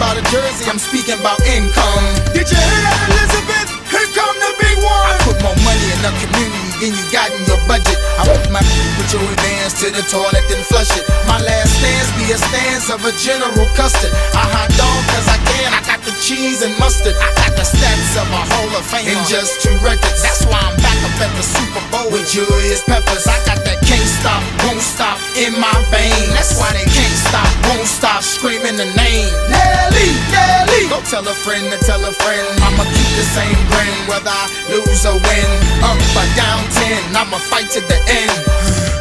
about a jersey, I'm speaking about income. Did you hear that, Elizabeth? Here come the big one. I put more money in the community than you got in your budget. I want my put your advance to the toilet, then flush it. My last stance be a stance of a General Custard. I hot dog cause I can, I got the cheese and mustard. I got the stats of a Hall of Fame in just 2 records. That's why I'm back up at the Super Bowl with Julius Peppers. I got that can't stop, won't stop in my veins. That's why they can't stop, won't stop screaming the name Nelly, Nelly. Go tell a friend to tell a friend, I'ma keep the same grin whether I lose or win. Up or down 10, I'ma fight to the end.